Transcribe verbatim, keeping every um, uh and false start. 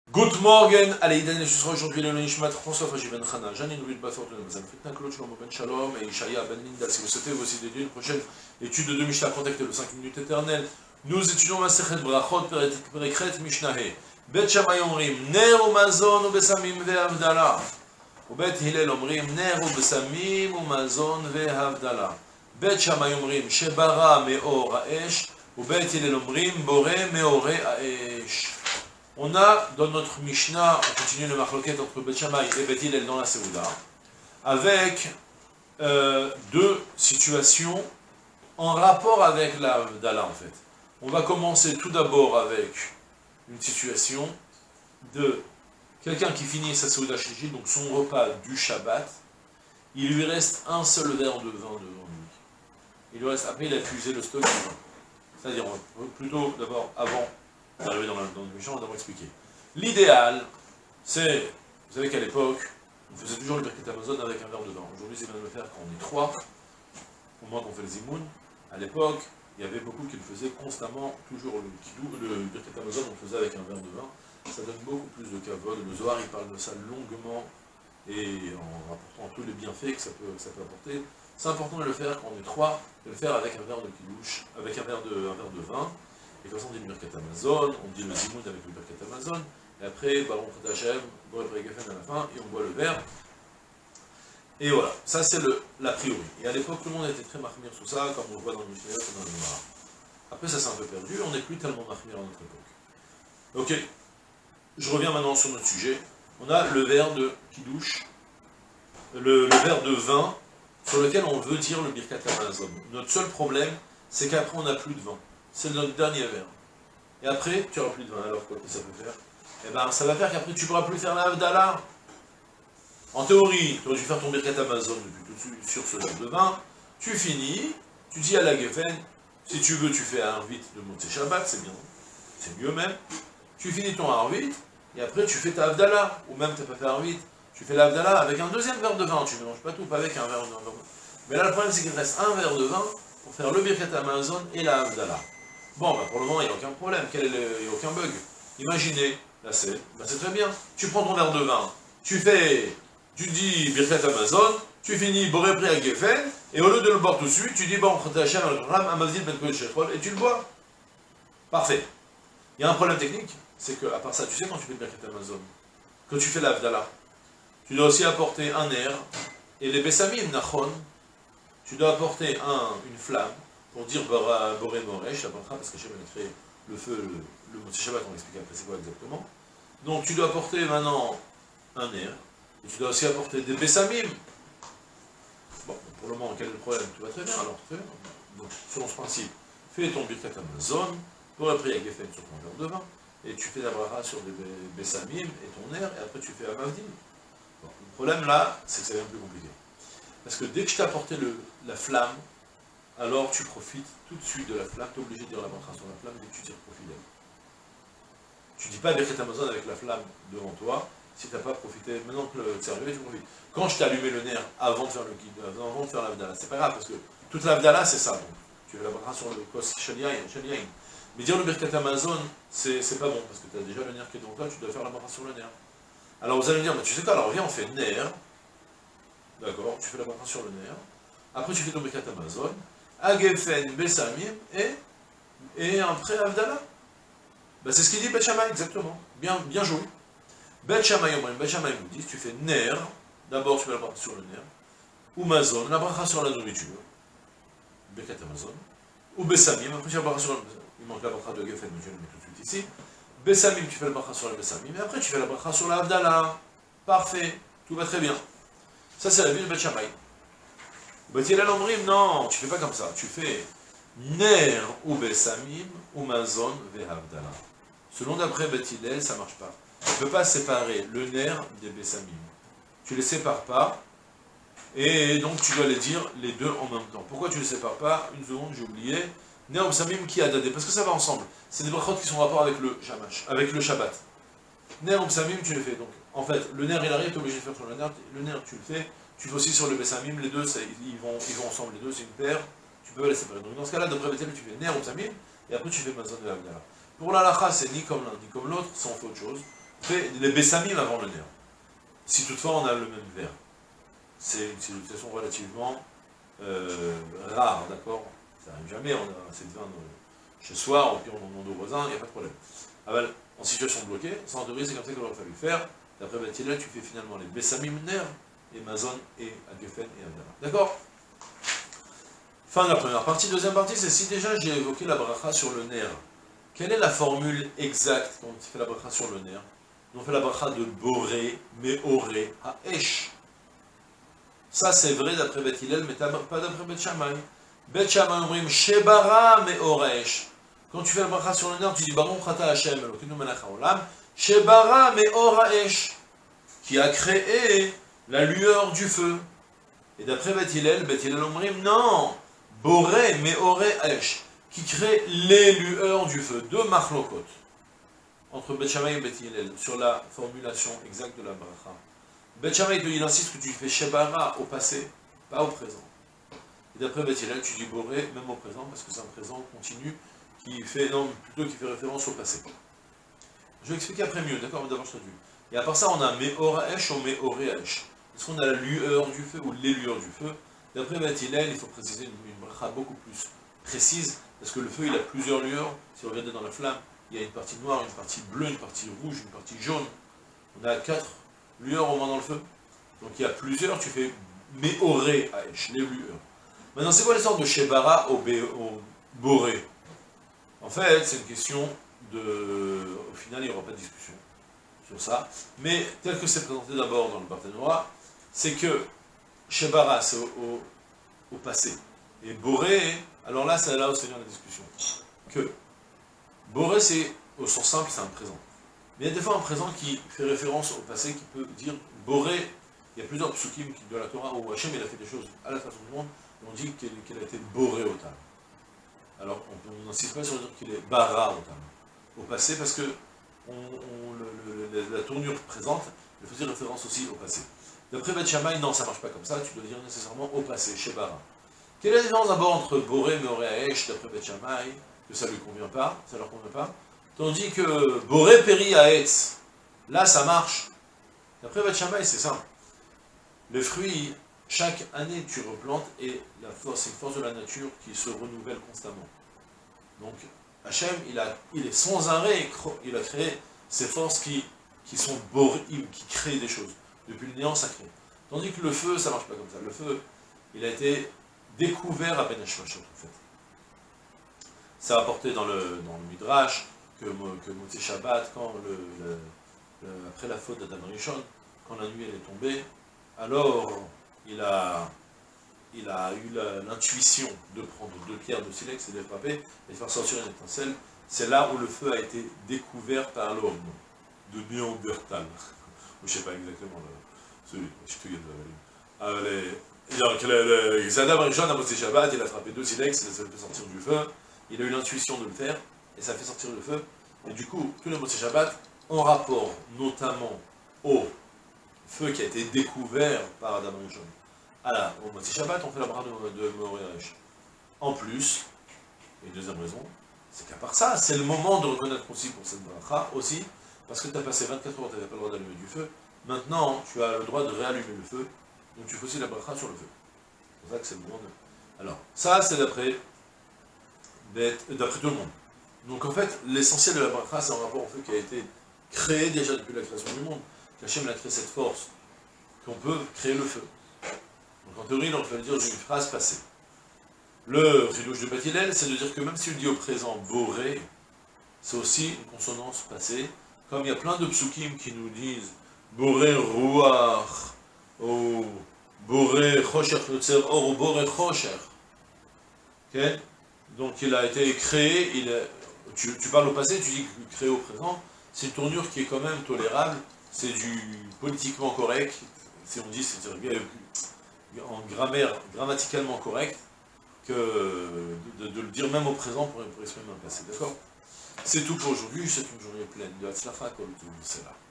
Good morning, allez, Idan, ce sera aujourd'hui le Nishmat François Faji Ben Chana, Janine Louis de Bafort de Namazan, Fritna Claude Shlomo Ben Shalom et Ishaya Ben Linda. Si vous souhaitez vous aussi dédier une prochaine étude de deux Mishnah, contactez le cinq minutes éternelles. Nous étudions Masechet Brachot, Perekret Mishnahé. Bet Shammai Omrim, Ner ou Mazon ou Besamim ve'Havdala. Ou Bet Hillel Omrim, Ner ou Besamim ou Mazon ve'Havdala. Bet Shammai Omrim, Shebara Meor Ha'esh. Ou Bet Hillel Omrim, Bore Meore Ha'esh. On a dans notre Mishnah, on continue le marloquette entre Bet Shammai et Bet Hillel dans la Seouda, avec euh, deux situations en rapport avec la Havdalah en fait. On va commencer tout d'abord avec une situation de quelqu'un qui finit sa Seouda Shlichit, donc son repas du Shabbat, il lui reste un seul verre de vin devant lui. Il lui reste, après il a épuisé le stock du vin. C'est-à-dire, plutôt d'abord, avant d'arriver dans, dans le Mishnah, on va d'abord expliquer. L'idéal, c'est, vous savez qu'à l'époque, on faisait toujours le Birkat Hamazon avec un verre de vin. Aujourd'hui, c'est bien de le faire quand on est trois, au moins qu'on fait le Zimoun. À l'époque, il y avait beaucoup qui le faisaient constamment, toujours le Kidou, le Birkat Hamazon, on le faisait avec un verre de vin. Ça donne beaucoup plus de kavod. Le Zohar, il parle de ça longuement, et en rapportant tous les bienfaits que ça peut, que ça peut apporter. C'est important de le faire quand on est trois, de le faire avec un verre de kidouche, avec un verre de, un verre de vin. Et comme ça, on dit le Birkat Hamazon, on dit le Zimoun avec le Birkat Hamazon, et après, Baron Khodachem, Boré Prégafen à la fin, et on boit le verre. Et voilà, ça c'est l'a priori. Et à l'époque, tout le monde était très mahmir sur ça, comme on le voit dans le Mishnah et dans le Gemara. Après, ça s'est un peu perdu, on n'est plus tellement mahmir à notre époque. Ok, je reviens maintenant sur notre sujet. On a le verre de kidouche, le, le verre de vin, sur lequel on veut dire le Birkat Hamazon. Notre seul problème, c'est qu'après, on n'a plus de vin. C'est notre dernier verre. Et après, tu n'auras plus de vin. Alors quoi que ça peut faire? Eh bien, ça va faire qu'après, tu ne pourras plus faire la Havdalah. En théorie, tu aurais dû faire ton Birkat Hamazon depuis tout de suite sur ce verre de vin. Tu finis, tu dis à la Geffen, si tu veux, tu fais un Harvit de Motzei Shabbat, c'est bien, c'est mieux même. Tu finis ton Harvit, et après, tu fais ta Havdalah. Ou même, tu n'as pas fait Harvit, tu fais la Havdalah avec un deuxième verre de vin. Tu ne mélanges pas tout, pas avec un verre de vin. Mais là, le problème, c'est qu'il reste un verre de vin pour faire le Birkat Hamazon et la Havdalah. Bon, bah pour le moment, il n'y a aucun problème, quel est le... il n'y a aucun bug. Imaginez, là c'est bah très bien, tu prends ton verre de vin, tu fais, tu dis Birkat Hamazon, tu finis Boré Pri à Geffen, et au lieu de le boire tout de suite, tu dis Bon, Khodachem Ram Amazil Ben Kodesh Shechol, et tu le bois. Parfait. Il y a un problème technique, c'est que, à part ça, tu sais quand tu fais le Birkat Hamazon, quand tu fais la Havdalah, tu dois aussi apporter un air, et les Bessamim, Nachon, tu dois apporter un, une flamme, pour dire Boré Moresh, parce que Hachem a créé le feu, le, le Motzei Shabbat, on va expliquer après c'est quoi exactement. Donc tu dois apporter maintenant un air, et tu dois aussi apporter des Bessamim. Bon, pour le moment, quel est le problème? Tout va très bien, alors fais. Donc, selon ce principe, fais ton Birkat Hamazon, pour après à Geffen sur ton verre de vin, et tu fais la bracha sur des Bessamim et ton air, et après tu fais Hamavdim. Bon, le problème là, c'est que ça devient plus compliqué. Parce que dès que je t'ai apporté le, la flamme, alors tu profites tout de suite de la flamme, tu es obligé de dire la bracha sur la flamme dès que tu tires profit d'elle. Tu ne dis pas Birkat Hamazon avec la flamme devant toi, si tu n'as pas profité, maintenant que c'est arrivé, tu profites. Quand je t'ai allumé le nerf avant de faire le guide, avant de faire l'Havdalah, c'est pas grave, parce que toute l'Havdalah c'est ça, donc tu fais la bracha sur le kos Shaliaïn. Mais dire le Birkat Hamazon, c'est pas bon, parce que tu as déjà le nerf qui est devant toi, tu dois faire la bracha sur le nerf. Alors vous allez me dire, mais tu sais quoi, alors viens, on fait nerf, d'accord, tu fais la bracha sur le nerf, après tu fais ton Birkat Hamazon, à Geffen, Bessamim, et, et après Havdalah. Ben, c'est ce qu'il dit Bet Shammai, exactement. Bien, bien joué. Bet Shammai, Bet Shammai nous dit, tu fais ner, d'abord tu fais la bracha sur le ner, ou mazon, la bracha sur la nourriture, Birkat Hamazon, ou Bessamim, après tu fais la bracha sur le... Il manque la bracha de Geffen, mais je le mets tout de suite ici. Bessamim, tu fais la bracha sur le Bessamim, et après tu fais la bracha sur la Havdalah. Parfait, tout va très bien. Ça c'est la vie de Bet Shammai. Bet Hillel Omrim, non, tu fais pas comme ça, tu fais ner ou Bessamim ou mazon ve Havdalah. Selon d'après Bet Hillel, ça marche pas. Tu ne peux pas séparer le ner des Bessamim. Tu les sépares pas, et donc tu dois les dire les deux en même temps. Pourquoi tu ne les sépares pas? Une seconde, j'ai oublié. Ner ou Bessamim qui a dadé, parce que ça va ensemble. C'est des brachot qui sont en rapport avec le Shamash, avec le Shabbat. Ner ou Bessamim, tu les fais. Donc, en fait, le ner il arrive, tu es obligé de faire sur le ner, le ner tu le fais. Tu fais aussi sur le Bessamim, les deux, ça, ils, vont, ils vont ensemble, les deux, c'est une paire, tu peux les séparer. Donc dans ce cas-là, d'après Bethel, tu fais Ner ou Bessamim, et après tu fais Mazon de Havdalah. Pour la lacha, c'est ni comme l'un, ni comme l'autre, ça on fait autre chose. fait les bessamim avant le ner. Si toutefois on a le même verre. C'est une situation relativement euh, rare, d'accord? Ça n'arrive jamais, on a assez de vin chez soi, on en demande aux voisins, il n'y a pas de problème. Ah ben, en situation bloquée, sans théorie, c'est comme ça qu'il aurait fallu faire. D'après Bethilel, tu fais finalement les bessamim ner, et mazon, et agefen, et avera. D'accord? Fin de la première partie. Deuxième partie, c'est si déjà j'ai évoqué la bracha sur le ner. Quelle est la formule exacte quand on fait la bracha sur le ner? On fait la bracha de boré, meoré, haesh. Ça c'est vrai d'après Beth Hillel, mais pas d'après Beth Shammai. Beth Shammai omrim shebara meoresh. Quand tu fais la bracha sur le ner, tu dis baruch ata Hashem Elokeinu melech haolam, shebara meoraesh, qui a créé la lueur du feu. Et d'après Beth Hillel, Beth Hillel omrim non, boré meoré haesh, qui crée les lueurs du feu. Deux machlokot entre Beth Shammai et Beth Hillel sur la formulation exacte de la bracha. Beth Shammai, il insiste que tu fais shebara au passé, pas au présent. Et d'après Beth Hillel, tu dis boré même au présent, parce que c'est un présent continu qui fait, non, plutôt qui fait référence au passé. Je vais expliquer après mieux, d'accord, mais d'abord je traduis. Et à part ça, on a meoraesh ou meoreesh. Est-ce qu'on a la lueur du feu ou les lueurs du feu? D'après Beth Hillel, il faut préciser une, une bracha beaucoup plus précise, parce que le feu, il a plusieurs lueurs. Si vous regardez dans la flamme, il y a une partie noire, une partie bleue, une partie rouge, une partie jaune. On a quatre lueurs au moins dans le feu. Donc il y a plusieurs, tu fais meoré haesh, les lueurs. Maintenant, c'est quoi l'histoire de shebara au, au boré? En fait, c'est une question de... Au final, il n'y aura pas de discussion sur ça. Mais tel que c'est présenté d'abord dans le Barthénois, c'est que shebara, c'est au, au, au passé. Et boré, alors là, c'est là où c'est bien la discussion. Que boré, c'est au sens simple, c'est un présent. Mais il y a des fois un présent qui fait référence au passé, qui peut dire boré. Il y a plusieurs psukim de la Torah où Hachem il a fait des choses à la façon du monde, et on dit qu'elle qu a été boré au tam. Alors on n'insiste pas sur dire qu'il est bara au tam, au passé, parce que on, on, le, le, la tournure présente, elle faisait référence aussi au passé. D'après Beth Shammai, non, ça ne marche pas comme ça, tu dois dire nécessairement au passé, chez bara. Quelle est la différence d'abord entre boré, meoré, haesh, d'après Beth Shammai, que ça ne lui convient pas, ça leur convient pas, tandis que boré, péri, haetz, là ça marche. D'après Beth Shammai, c'est simple. Le fruit, chaque année tu replantes, et la force, c'est une force de la nature qui se renouvelle constamment. Donc, Hachem, il, a, il est sans arrêt, il a créé ces forces qui, qui sont borim, qui créent des choses. Depuis le néant, ça crée. Tandis que le feu, ça marche pas comme ça. Le feu, il a été découvert à Ben Hashmashot, en fait. C'est rapporté dans le, dans le Midrash que, que Motzei Shabbat, quand le, le, le, après la faute d'Adam Rishon, quand la nuit elle est tombée, alors il a, il a eu l'intuition de prendre deux pierres de silex et de les frapper et de faire sortir une étincelle. C'est là où le feu a été découvert par l'homme de Néandertal. Je ne sais pas exactement le, celui, je te dis de la donc, Adam Rishon à Motzei Shabbat, il a frappé deux silex et ça le fait sortir du feu. Il a eu l'intuition de le faire et ça fait sortir le feu. Et du coup, tous les Motzei Shabbat, en rapport notamment au feu qui a été découvert par Adam Rishon. Alors, au Motzei Shabbat, on fait la bracha de, de Meoré Haesh. En plus, et deuxième raison, c'est qu'à part ça, c'est le moment de reconnaître aussi pour cette bracha, aussi, parce que tu as passé vingt-quatre heures, tu n'avais pas le droit d'allumer du feu. Maintenant, tu as le droit de réallumer le feu, donc tu fais aussi la bracha sur le feu. C'est pour ça que c'est le moment de... Alors, ça, c'est d'après d'après tout le monde. Donc en fait, l'essentiel de la bracha, c'est un rapport au feu qui a été créé déjà depuis la création du monde. Qu'Hachem a créé cette force, qu'on peut créer le feu. Donc en théorie, on peut dire d'une phrase passée. Le chidouche de Beth Hillel, c'est de dire que même si on dit au présent boré, c'est aussi une consonance passée, comme il y a plein de psukim qui nous disent boré ruach, ou boré chosher yotzer or, ou boré chosher. Okay? Donc il a été créé, il a, tu, tu parles au passé, tu dis créé au présent, c'est une tournure qui est quand même tolérable. C'est du politiquement correct, si on dit, c'est en grammaire, grammaticalement correct, que de, de, de le dire même au présent pour, pour exprimer un passé, d'accord? C'est tout pour aujourd'hui, c'est une journée pleine de Hatzlacha, comme tout, c'est là.